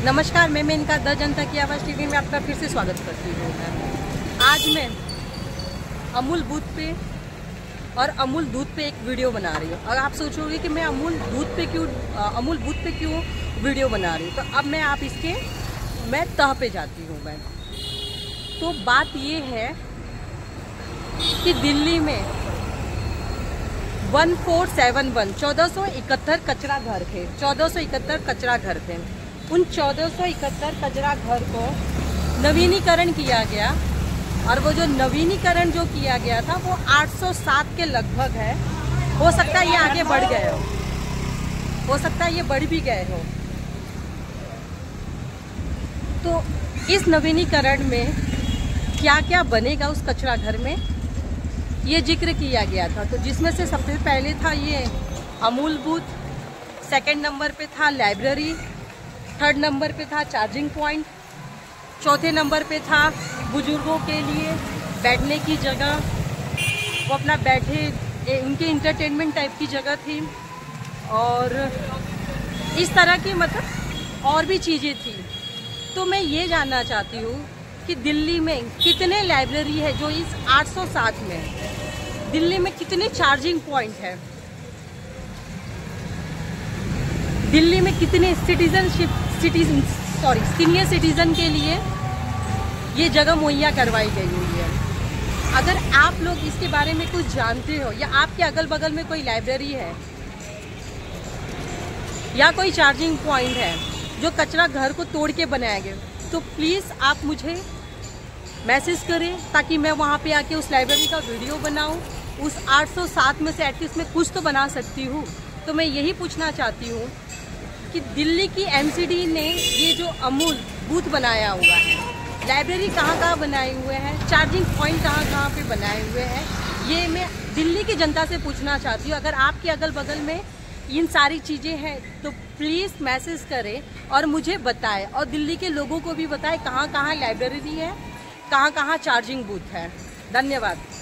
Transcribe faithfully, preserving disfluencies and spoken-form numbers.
नमस्कार, मैं मेनका द जनता की आवाज़ टीवी में आपका फिर से स्वागत करती हूँ। आज मैं अमूल बूथ पे और अमूल दूध पे एक वीडियो बना रही हूँ। और आप सोचोगे कि मैं अमूल दूध पे क्यों अमूल बूथ पे क्यों वीडियो बना रही हूँ, तो अब मैं आप इसके मैं तह पे जाती हूँ। मैं तो बात ये है कि दिल्ली में वन फोर सेवन वन चौदह सौ इकहत्तर कचरा घर थे चौदह सौ इकहत्तर कचरा घर थे उन चौदह सौ इकहत्तर कचरा घर को नवीनीकरण किया गया, और वो जो नवीनीकरण जो किया गया था वो आठ सौ सात के लगभग है। हो सकता है ये आगे बढ़ गए हो हो सकता है ये बढ़ भी गए हो। तो इस नवीनीकरण में क्या क्या बनेगा उस कचरा घर में, ये जिक्र किया गया था। तो जिसमें से सबसे पहले था ये अमूल बूथ, सेकंड नंबर पे था लाइब्रेरी, थर्ड नंबर पे था चार्जिंग पॉइंट, चौथे नंबर पे था बुजुर्गों के लिए बैठने की जगह, वो अपना बैठे उनके इंटरटेनमेंट टाइप की जगह थी, और इस तरह की मतलब और भी चीज़ें थी। तो मैं ये जानना चाहती हूँ कि दिल्ली में कितने लाइब्रेरी है जो इस आठ सौ सात में है, दिल्ली में कितने चार्जिंग पॉइंट है, दिल्ली में कितने citizenship citizen sorry senior citizen के लिए ये जगह मुहैया करवाई गई हुई है। अगर आप लोग इसके बारे में कुछ जानते हो, या आपके अगल बगल में कोई लाइब्रेरी है या कोई चार्जिंग पॉइंट है जो कचरा घर को तोड़ के बनाया गया, तो प्लीज़ आप मुझे मैसेज करें ताकि मैं वहाँ पे आके उस लाइब्रेरी का वीडियो बनाऊँ। उस आठ सौ सात में से एटलीस्ट मैं कुछ तो बना सकती हूँ। तो मैं यही पूछना चाहती हूँ कि दिल्ली की एमसीडी ने ये जो अमूल बूथ बनाया हुआ है, लाइब्रेरी कहाँ कहाँ बनाए हुए हैं, चार्जिंग पॉइंट कहाँ कहाँ पे बनाए हुए हैं, ये मैं दिल्ली की जनता से पूछना चाहती हूँ। अगर आपके अगल बगल में इन सारी चीज़ें हैं तो प्लीज़ मैसेज करें और मुझे बताएं, और दिल्ली के लोगों को भी बताएं कहाँ कहाँ लाइब्रेरी है, कहाँ कहाँ चार्जिंग बूथ है। धन्यवाद।